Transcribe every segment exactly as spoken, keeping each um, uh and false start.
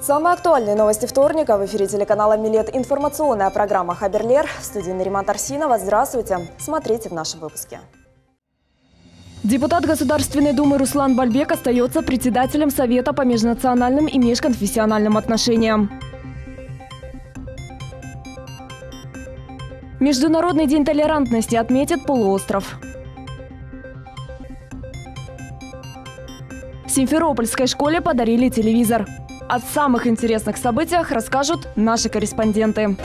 Самые актуальные новости вторника. В эфире телеканала «Милет» информационная программа «Хаберлер». В студии Нариман Тарсинова. Здравствуйте. Смотрите в нашем выпуске. Депутат Государственной Думы Руслан Бальбек остается председателем Совета по межнациональным и межконфессиональным отношениям. Международный день толерантности отметит полуостров. В Симферопольской школе подарили телевизор. О самых интересных событиях расскажут наши корреспонденты.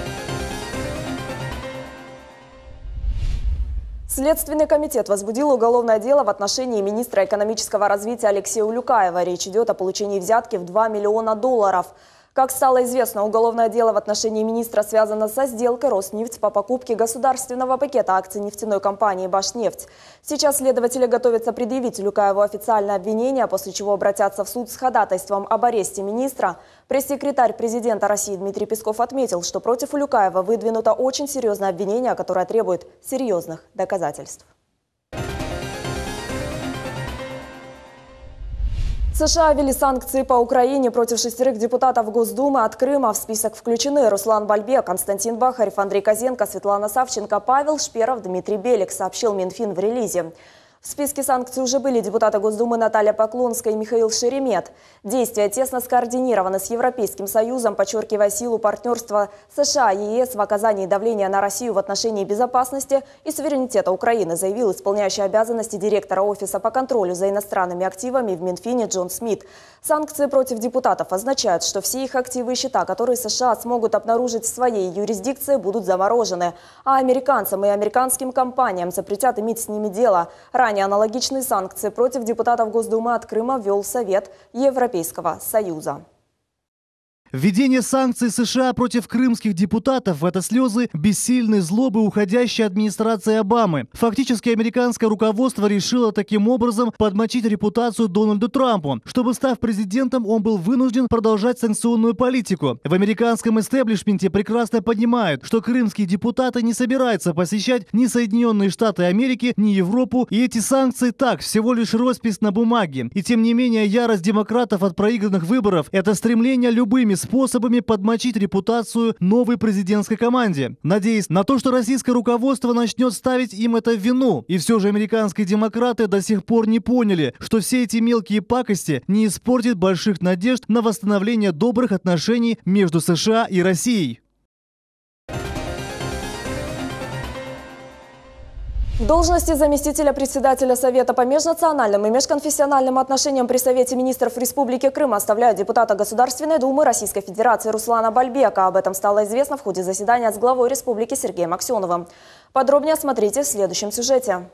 Следственный комитет возбудил уголовное дело в отношении министра экономического развития Алексея Улюкаева. Речь идет о получении взятки в два миллиона долларов. Как стало известно, уголовное дело в отношении министра связано со сделкой Роснефть по покупке государственного пакета акций нефтяной компании «Башнефть». Сейчас следователи готовятся предъявить Улюкаеву официальное обвинение, после чего обратятся в суд с ходатайством об аресте министра. Пресс-секретарь президента России Дмитрий Песков отметил, что против Улюкаева выдвинуто очень серьезное обвинение, которое требует серьезных доказательств. США ввели санкции по Украине против шестерых депутатов Госдумы от Крыма. В список включены Руслан Бальбек, Константин Бахарев, Андрей Козенко, Светлана Савченко, Павел Шперов, Дмитрий Белик, сообщил Минфин в релизе. В списке санкций уже были депутаты Госдумы Наталья Поклонская и Михаил Шеремет. Действия тесно скоординированы с Европейским Союзом, подчеркивая силу партнерства США и ЕС в оказании давления на Россию в отношении безопасности и суверенитета Украины, заявил исполняющий обязанности директора Офиса по контролю за иностранными активами в Минфине Джон Смит. Санкции против депутатов означают, что все их активы и счета, которые США смогут обнаружить в своей юрисдикции, будут заморожены, а американцам и американским компаниям запретят иметь с ними дело. Ранее аналогичные санкции против депутатов Госдумы от Крыма ввел Совет Европейского Союза. Введение санкций США против крымских депутатов – это слезы бессильной злобы уходящей администрации Обамы. Фактически американское руководство решило таким образом подмочить репутацию Дональду Трампу. Чтобы, став президентом, он был вынужден продолжать санкционную политику. В американском истеблишменте прекрасно понимают, что крымские депутаты не собираются посещать ни Соединенные Штаты Америки, ни Европу, и эти санкции так, всего лишь роспись на бумаге. И тем не менее, ярость демократов от проигранных выборов – это стремление любыми способами подмочить репутацию новой президентской команде, надеясь на то, что российское руководство начнет ставить им это в вину. И все же американские демократы до сих пор не поняли, что все эти мелкие пакости не испортят больших надежд на восстановление добрых отношений между США и Россией. В должности заместителя председателя Совета по межнациональным и межконфессиональным отношениям при Совете министров Республики Крым оставляют депутата Государственной Думы Российской Федерации Руслана Бальбека. Об этом стало известно в ходе заседания с главой республики Сергеем Аксеновым. Подробнее смотрите в следующем сюжете.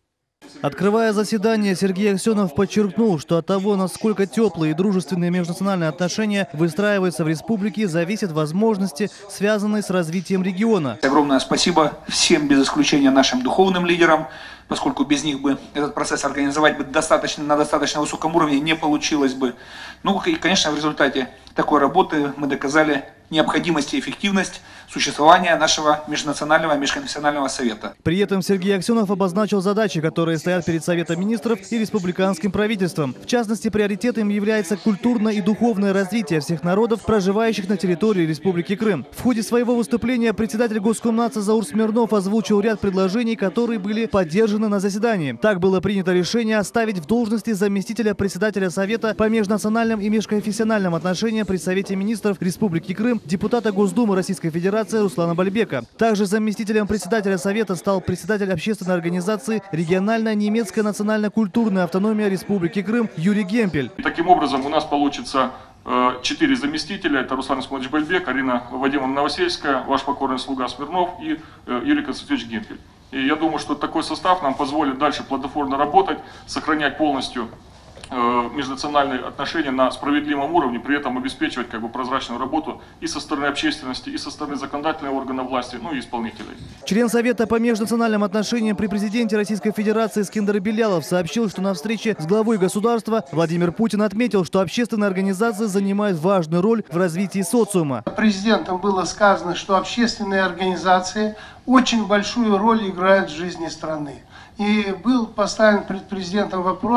Открывая заседание, Сергей Аксенов подчеркнул, что от того, насколько теплые и дружественные межнациональные отношения выстраиваются в республике, зависят возможности, связанные с развитием региона. Огромное спасибо всем, без исключения нашим духовным лидерам, поскольку без них бы этот процесс организовать бы достаточно, на достаточно высоком уровне не получилось бы. Ну и, конечно, в результате такой работы мы доказали необходимость и эффективность существования нашего межнационального и межконфессионального совета. При этом Сергей Аксенов обозначил задачи, которые стоят перед Советом министров и республиканским правительством. В частности, приоритетом является культурное и духовное развитие всех народов, проживающих на территории Республики Крым. В ходе своего выступления председатель Госкомнадзора Заур Смирнов озвучил ряд предложений, которые были поддержаны на заседании. Так было принято решение оставить в должности заместителя председателя Совета по межнациональным и межконфессиональным отношениям при Совете министров Республики Крым депутата Госдумы Российской Федерации Руслана Бальбека. Также заместителем председателя Совета стал председатель общественной организации «Региональная немецкая национально-культурная автономия Республики Крым» Юрий Гемпель. Таким образом, у нас получится четыре заместителя. Это Руслан Исмаилович Бальбек, Арина Вадимовна Новосельская, ваш покорный слуга Смирнов и Юрий Константинович Гемпель. И я думаю, что такой состав нам позволит дальше плодотворно работать, сохранять полностью межнациональные отношения на справедливом уровне, при этом обеспечивать как бы прозрачную работу и со стороны общественности, и со стороны законодательного органа власти, ну и исполнителей. Член Совета по межнациональным отношениям при президенте Российской Федерации Скандер Белялов сообщил, что на встрече с главой государства Владимир Путин отметил, что общественные организации занимают важную роль в развитии социума. Президентом было сказано, что общественные организации очень большую роль играют в жизни страны. И был поставлен перед президентом вопрос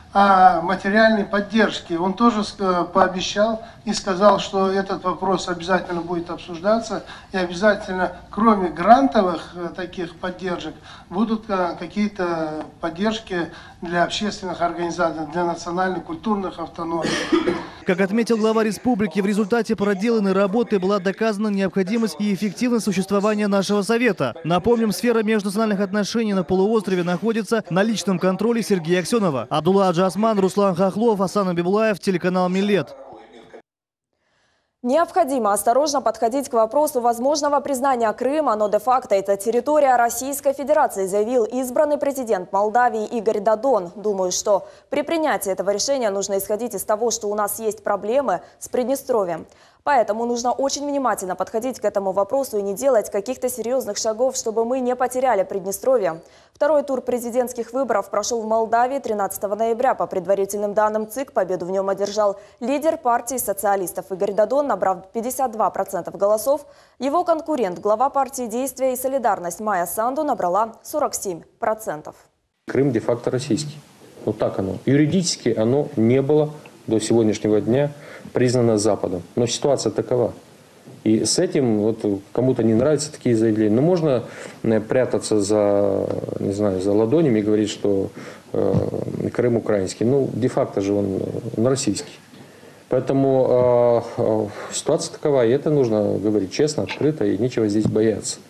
о материальной поддержке. Он тоже пообещал и сказал, что этот вопрос обязательно будет обсуждаться, и обязательно, кроме грантовых таких поддержек, будут какие-то поддержки для общественных организаций, для национальных культурных автономий. Как отметил глава республики, в результате проделанной работы была доказана необходимость и эффективность существования нашего совета. Напомним, сфера межнациональных отношений на полуострове находится на личном контроле Сергея Аксенова. Абдулла Аджасман, Руслан Хохлов, Асан Абибулаев, телеканал Милет. Необходимо осторожно подходить к вопросу возможного признания Крыма, но де-факто это территория Российской Федерации, заявил избранный президент Молдавии Игорь Додон. Думаю, что при принятии этого решения нужно исходить из того, что у нас есть проблемы с Приднестровьем. Поэтому нужно очень внимательно подходить к этому вопросу и не делать каких-то серьезных шагов, чтобы мы не потеряли Приднестровье. Второй тур президентских выборов прошел в Молдавии тринадцатого ноября. По предварительным данным ЦИК, победу в нем одержал лидер партии социалистов Игорь Додон, набрав пятьдесят два процента голосов. Его конкурент, глава партии «Действие и солидарность» Майя Санду, набрала сорок семь процентов. Крым де-факто российский. Вот так оно. Юридически оно не было до сегодняшнего дня признано Западом. Но ситуация такова. И с этим вот кому-то не нравятся такие заявления. Но можно прятаться за, не знаю, за ладонями и говорить, что э, Крым украинский. Ну, де-факто же он, он российский. Поэтому э, э, ситуация такова. И это нужно говорить честно, открыто, и нечего здесь бояться.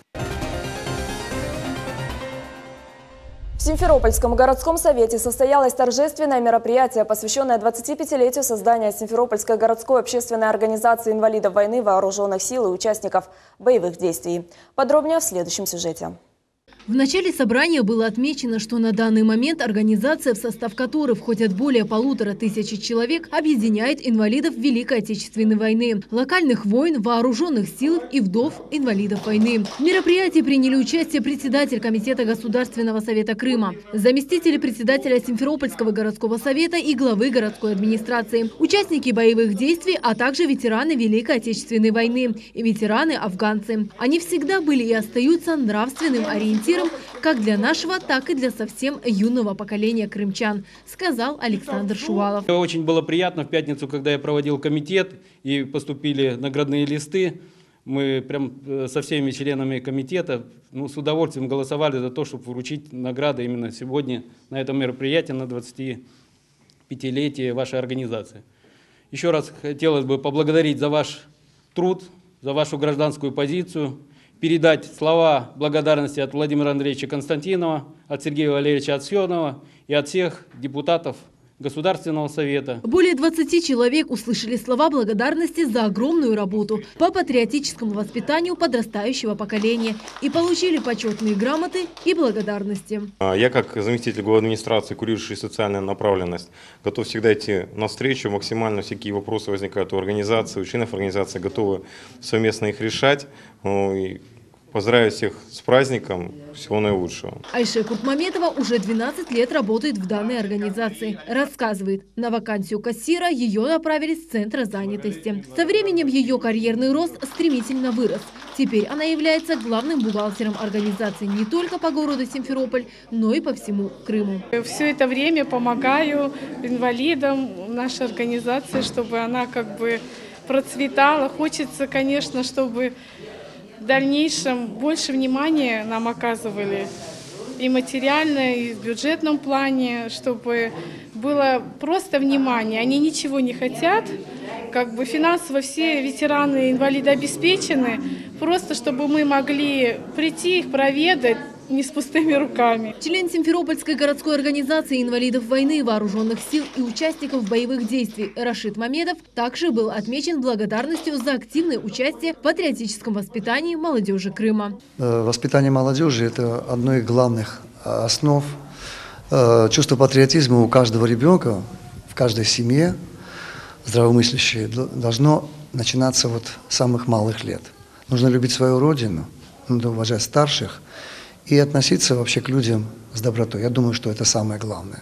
В Симферопольском городском совете состоялось торжественное мероприятие, посвященное двадцатипятилетию создания Симферопольской городской общественной организации инвалидов войны, вооруженных сил и участников боевых действий. Подробнее в следующем сюжете. В начале собрания было отмечено, что на данный момент организация, в состав которой входят более полутора тысяч человек, объединяет инвалидов Великой Отечественной войны, локальных войн, вооруженных сил и вдов инвалидов войны. В мероприятии приняли участие председатель Комитета Государственного совета Крыма, заместители председателя Симферопольского городского совета и главы городской администрации, участники боевых действий, а также ветераны Великой Отечественной войны и ветераны-афганцы. Они всегда были и остаются нравственным ориентиром как для нашего, так и для совсем юного поколения крымчан, сказал Александр Шувалов. Очень было приятно в пятницу, когда я проводил комитет и поступили наградные листы. Мы прям со всеми членами комитета ну, с удовольствием голосовали за то, чтобы вручить награды именно сегодня на этом мероприятии на двадцатипятилетие вашей организации. Еще раз хотелось бы поблагодарить за ваш труд, за вашу гражданскую позицию, передать слова благодарности от Владимира Андреевича Константинова, от Сергея Валерьевича Аксенова и от всех депутатов Государственного совета. Более двадцати человек услышали слова благодарности за огромную работу по патриотическому воспитанию подрастающего поколения и получили почетные грамоты и благодарности. Я, как заместитель главы администрации, курирующий социальную направленность, готов всегда идти навстречу. Максимально всякие вопросы возникают у организации, у членов организации, готовы совместно их решать. И поздравляю всех с праздником, всего наилучшего. Айше Куртмаметова уже двенадцать лет работает в данной организации. Рассказывает, на вакансию кассира ее направили с центра занятости. Со временем ее карьерный рост стремительно вырос. Теперь она является главным бухгалтером организации не только по городу Симферополь, но и по всему Крыму. Все это время помогаю инвалидам нашей организации, чтобы она как бы процветала. Хочется, конечно, чтобы в дальнейшем больше внимания нам оказывали и материально, и в бюджетном плане, чтобы было просто внимание. Они ничего не хотят, как бы финансово все ветераны инвалиды обеспечены, просто чтобы мы могли прийти их проведать не с пустыми руками. Член Симферопольской городской организации инвалидов войны, вооруженных сил и участников боевых действий Рашид Мамедов также был отмечен благодарностью за активное участие в патриотическом воспитании молодежи Крыма. Воспитание молодежи – это одно из главных основ. Чувство патриотизма у каждого ребенка, в каждой семье здравомыслящей должно начинаться вот с самых малых лет. Нужно любить свою родину, нужно уважать старших и относиться вообще к людям с добротой. Я думаю, что это самое главное.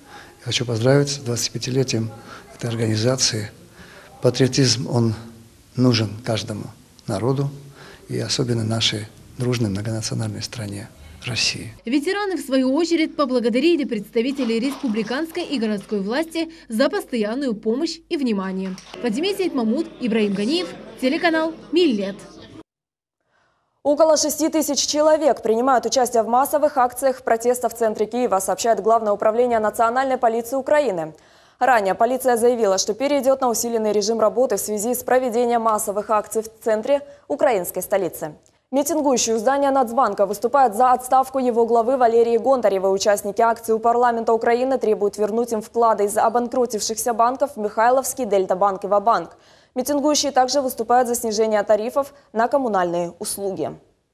Я хочу поздравить с двадцатипятилетием этой организации. Патриотизм, он нужен каждому народу и особенно нашей дружной многонациональной стране России. Ветераны, в свою очередь, поблагодарили представителей республиканской и городской власти за постоянную помощь и внимание. Фатиме Сейтмамуд, Ибраим Ганиев, телеканал Миллет. Около шести тысяч человек принимают участие в массовых акциях протеста в центре Киева, сообщает Главное управление национальной полиции Украины. Ранее полиция заявила, что перейдет на усиленный режим работы в связи с проведением массовых акций в центре украинской столицы. Митингующие у здания Нацбанка выступают за отставку его главы Валерии Гонтаревой. Участники акции у парламента Украины требуют вернуть им вклады из обанкротившихся банков Михайловский, Дельтабанк и Ва-банк. Митингующие также выступают за снижение тарифов на коммунальные услуги.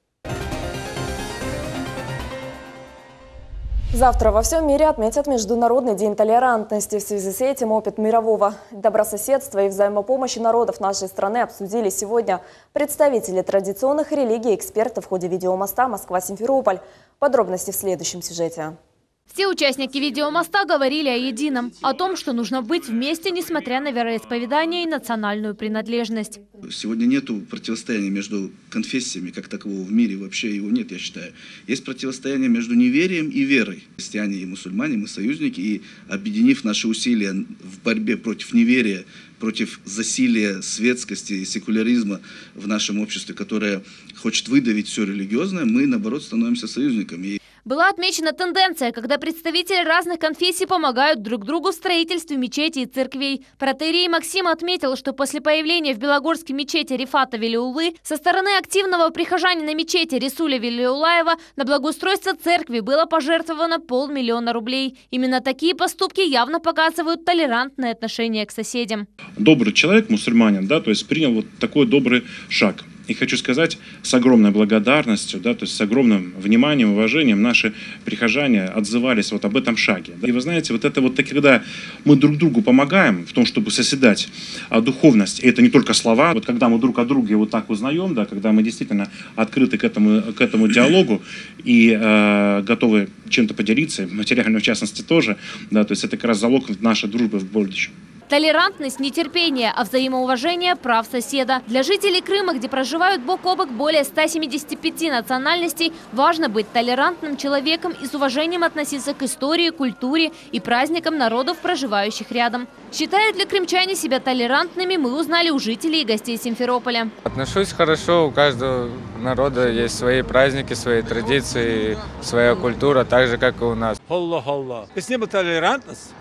Завтра во всем мире отметят Международный день толерантности. В связи с этим опыт мирового добрососедства и взаимопомощи народов нашей страны обсудили сегодня представители традиционных религий и эксперты в ходе видеомоста Москва-Симферополь. Подробности в следующем сюжете. Все участники видеомоста говорили о едином, о том, что нужно быть вместе, несмотря на вероисповедание и национальную принадлежность. Сегодня нет противостояния между конфессиями, как такового в мире, вообще его нет, я считаю. Есть противостояние между неверием и верой. Христиане и мусульмане, мы союзники, и объединив наши усилия в борьбе против неверия, против засилия светскости и секуляризма в нашем обществе, которое хочет выдавить все религиозное, мы, наоборот, становимся союзниками. Была отмечена тенденция, когда представители разных конфессий помогают друг другу в строительстве мечетей и церквей. Протоиерей Максим отметил, что после появления в Белогорской мечети Рифата Велиуллы со стороны активного прихожанина мечети Рисуля Велиуллаева на благоустройство церкви было пожертвовано полмиллиона рублей. Именно такие поступки явно показывают толерантное отношение к соседям. Добрый человек, мусульманин, да, то есть принял вот такой добрый шаг. И хочу сказать, с огромной благодарностью, да, то есть с огромным вниманием, уважением наши прихожане отзывались вот об этом шаге. И вы знаете, вот это вот, когда мы друг другу помогаем в том, чтобы созидать а, духовность, и это не только слова, вот когда мы друг о друге вот так узнаем, да, когда мы действительно открыты к этому, к этому диалогу и э, готовы чем-то поделиться, материально в частности тоже, да, то есть это как раз залог нашей дружбы в будущем. Толерантность, нетерпение, а взаимоуважение прав соседа. Для жителей Крыма, где проживают бок о бок более ста семидесяти пяти национальностей, важно быть толерантным человеком и с уважением относиться к истории, культуре и праздникам народов, проживающих рядом. Считают ли крымчане себя толерантными, мы узнали у жителей и гостей Симферополя. Отношусь хорошо, у каждого народа есть свои праздники, свои традиции, своя культура, так же, как и у нас. Аллах, Аллах. Если не было толерантности,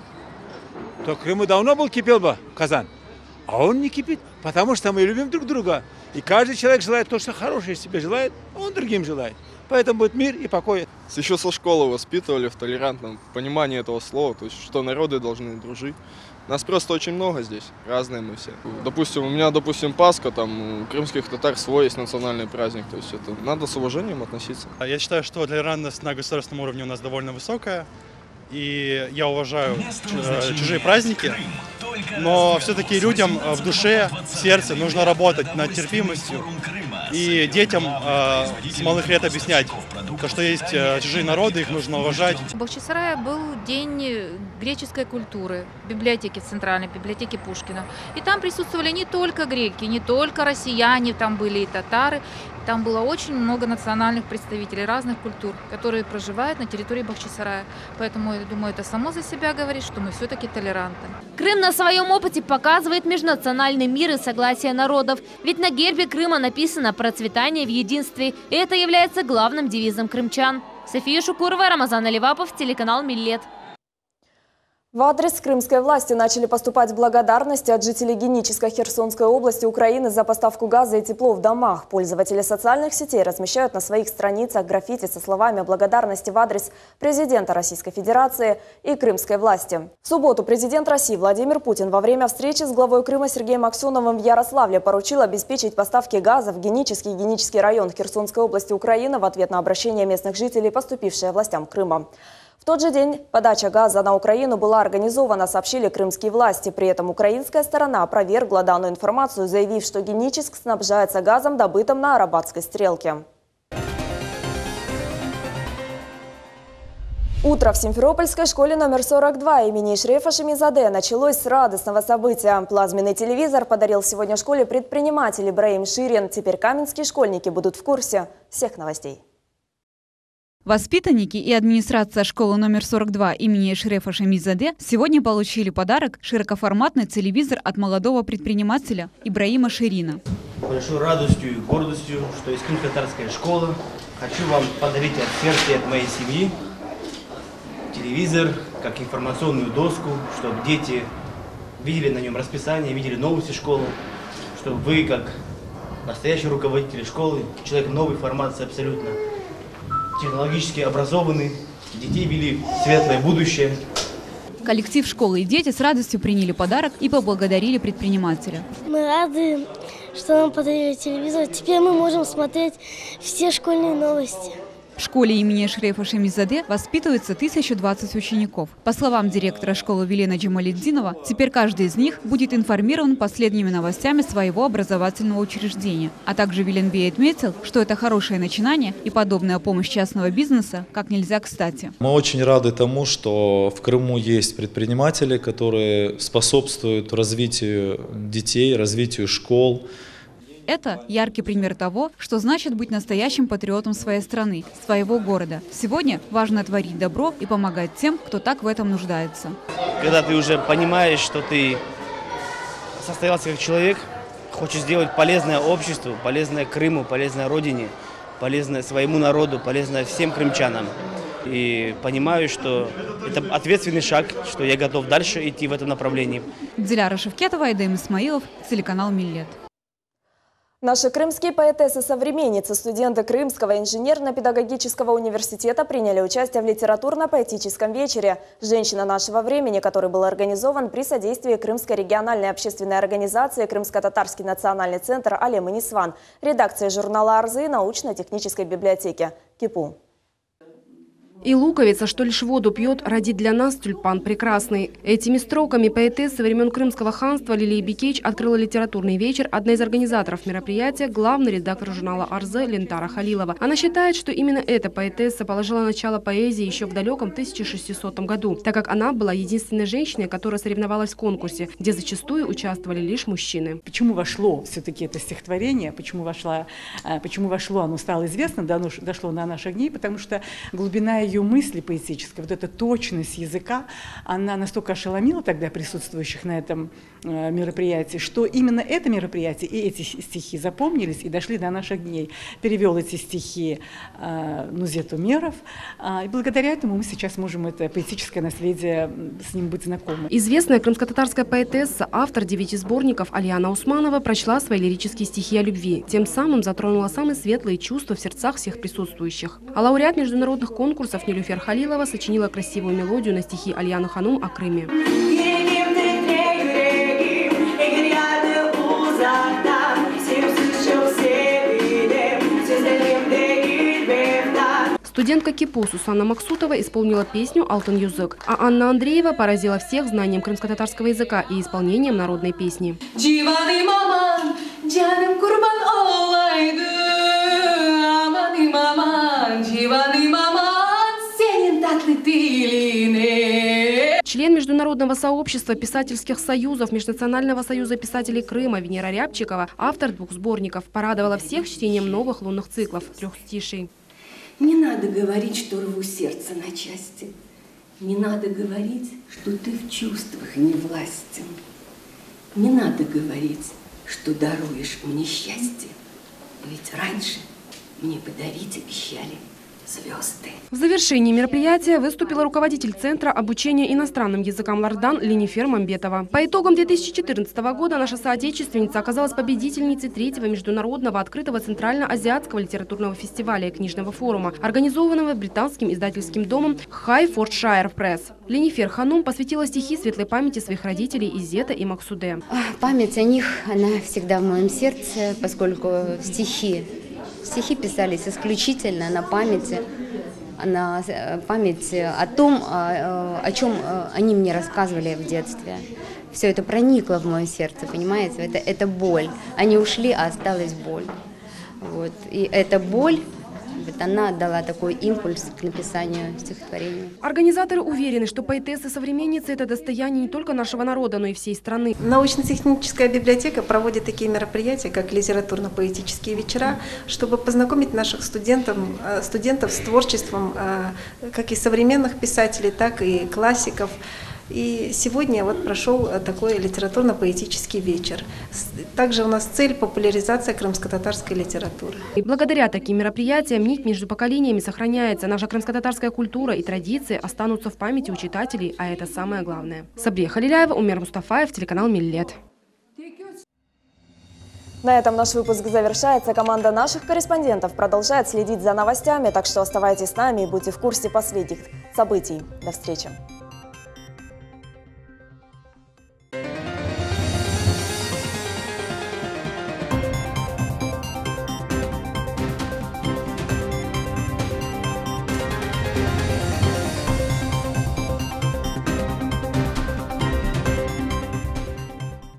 то Крым давно был кипел бы, Казан. А он не кипит, потому что мы любим друг друга. И каждый человек желает то, что хорошее себе желает, он другим желает. Поэтому будет мир и покой. Еще со школы воспитывали в толерантном понимании этого слова, то есть что народы должны дружить. Нас просто очень много здесь, разные мы все. Допустим, у меня, допустим, Пасха, там у крымских татар свой есть национальный праздник, то есть это надо с уважением относиться. Я считаю, что толерантность на государственном уровне у нас довольно высокая. И я уважаю чужие праздники, но все-таки людям в душе, в сердце нужно работать над терпимостью и детям э, с малых лет объяснять, то, что есть чужие народы, их нужно уважать. В Бахчисарае был день греческой культуры, библиотеки, центральной библиотеки Пушкина. И там присутствовали не только греки, не только россияне, там были и татары. Там было очень много национальных представителей разных культур, которые проживают на территории Бахчисарая. Поэтому, я думаю, это само за себя говорит, что мы все-таки толерантны. Крым на своем опыте показывает межнациональный мир и согласие народов. Ведь на гербе Крыма написано «Процветание в единстве». И это является главным девизом крымчан. София Шукурова, Рамазан Аливапов, телеканал Миллет. В адрес крымской власти начали поступать благодарности от жителей Генической Херсонской области Украины за поставку газа и тепло в домах. Пользователи социальных сетей размещают на своих страницах граффити со словами благодарности в адрес президента Российской Федерации и крымской власти. В субботу президент России Владимир Путин во время встречи с главой Крыма Сергеем Аксеновым в Ярославле поручил обеспечить поставки газа в Генический и Генический район Херсонской области Украины в ответ на обращение местных жителей, поступившее властям Крыма. В тот же день подача газа на Украину была организована, сообщили крымские власти. При этом украинская сторона опровергла данную информацию, заявив, что Геническ снабжается газом, добытым на Арабатской стрелке. Утро в Симферопольской школе номер сорок два имени Шрефа Шемизаде началось с радостного события. Плазменный телевизор подарил сегодня школе предприниматель Ибраим Ширин. Теперь каменские школьники будут в курсе всех новостей. Воспитанники и администрация школы номер сорок два имени Эшрефа Шамизаде сегодня получили подарок – широкоформатный телевизор от молодого предпринимателя Ибраима Ширина. Большой радостью и гордостью, что из крымско-татарской школы хочу вам подарить от сердца и от моей семьи телевизор, как информационную доску, чтобы дети видели на нем расписание, видели новости школы, чтобы вы, как настоящий руководитель школы, человек новой формации абсолютно, технологически образованный, детей вели в светлое будущее. Коллектив школы и дети с радостью приняли подарок и поблагодарили предпринимателя. Мы рады, что нам подарили телевизор. Теперь мы можем смотреть все школьные новости. В школе имени Эшрефа Шамизаде воспитывается тысяча двадцать учеников. По словам директора школы Вилена Джамалетдинова, теперь каждый из них будет информирован последними новостями своего образовательного учреждения. А также Виленбей отметил, что это хорошее начинание и подобная помощь частного бизнеса как нельзя кстати. Мы очень рады тому, что в Крыму есть предприниматели, которые способствуют развитию детей, развитию школ. Это яркий пример того, что значит быть настоящим патриотом своей страны, своего города. Сегодня важно творить добро и помогать тем, кто так в этом нуждается. Когда ты уже понимаешь, что ты состоялся как человек, хочешь сделать полезное обществу, полезное Крыму, полезное Родине, полезное своему народу, полезное всем крымчанам. И понимаю, что это ответственный шаг, что я готов дальше идти в этом направлении. Диляра Шевкетова, Айдем Исмаилов, телеканал Миллет. Наши крымские поэтессы-современницы, студенты Крымского инженерно-педагогического университета приняли участие в литературно-поэтическом вечере «Женщина нашего времени», который был организован при содействии Крымской региональной общественной организации «Крымско-татарский национальный центр» Алем и Нисван, редакции журнала «Арзы» и научно-технической библиотеки КИПУ. И луковица, что лишь воду пьет, родит для нас тюльпан прекрасный. Этими строками поэтесса времен Крымского ханства Лилия Бикеч открыла литературный вечер. Одна из организаторов мероприятия – главный редактор журнала «Арзы» Лентара Халилова. Она считает, что именно эта поэтесса положила начало поэзии еще в далеком тысяча шестисотом году, так как она была единственной женщиной, которая соревновалась в конкурсе, где зачастую участвовали лишь мужчины. Почему вошло все-таки это стихотворение, почему, вошла, почему вошло, оно стало известно, дошло на наших дней, потому что глубина ее мысли поэтической, вот эта точность языка, она настолько ошеломила тогда присутствующих на этом э, мероприятии, что именно это мероприятие и эти стихи запомнились и дошли до наших дней. Перевел эти стихи э, Нузет Умеров, э, и благодаря этому мы сейчас можем это поэтическое наследие с ним быть знакомы. Известная крымско-татарская поэтесса, автор девяти сборников Алиана Усманова прочла свои лирические стихи о любви, тем самым затронула самые светлые чувства в сердцах всех присутствующих. А лауреат международных конкурсов Нилюфер Халилова сочинила красивую мелодию на стихи Альяны Ханум о Крыме. Студентка КИПУ Сусанна Максутова исполнила песню «Алтын язык», а Анна Андреева поразила всех знанием крымско-татарского языка и исполнением народной песни. Член Международного сообщества писательских союзов Межнационального союза писателей Крыма Венера Рябчикова, автор двух сборников, порадовала всех чтением новых лунных циклов трехстишей. Не надо говорить, что рву сердце на части. Не надо говорить, что ты в чувствах не властен. Не надо говорить, что даруешь мне счастье. Ведь раньше мне подарить обещали звезды. В завершении мероприятия выступила руководитель Центра обучения иностранным языкам Лардан Ленифер Мамбетова. По итогам две тысячи четырнадцатого года наша соотечественница оказалась победительницей третьего международного открытого Центрально-азиатского литературного фестиваля и книжного форума, организованного британским издательским домом Хайфордшайр Пресс. Ленифер Ханум посвятила стихи светлой памяти своих родителей Изета и Максуде. Память о них, она всегда в моем сердце, поскольку стихи Стихи писались исключительно на памяти, на память о том, о чем они мне рассказывали в детстве. Все это проникло в мое сердце, понимаете? Это, это боль. Они ушли, а осталась боль. Вот. И эта боль Вот она дала такой импульс к написанию стихотворения. Организаторы уверены, что поэтессы-современницы – это достояние не только нашего народа, но и всей страны. Научно-техническая библиотека проводит такие мероприятия, как литературно-поэтические вечера, чтобы познакомить наших студентов, студентов с творчеством как и современных писателей, так и классиков. И сегодня вот прошел такой литературно-поэтический вечер. Также у нас цель – популяризация крымско-татарской литературы. И благодаря таким мероприятиям нить между поколениями сохраняется. Наша крымско-татарская культура и традиции останутся в памяти у читателей, а это самое главное. Сабрия Халиляева, Умер Мустафаев, телеканал Миллет. На этом наш выпуск завершается. Команда наших корреспондентов продолжает следить за новостями, так что оставайтесь с нами и будьте в курсе последних событий. До встречи.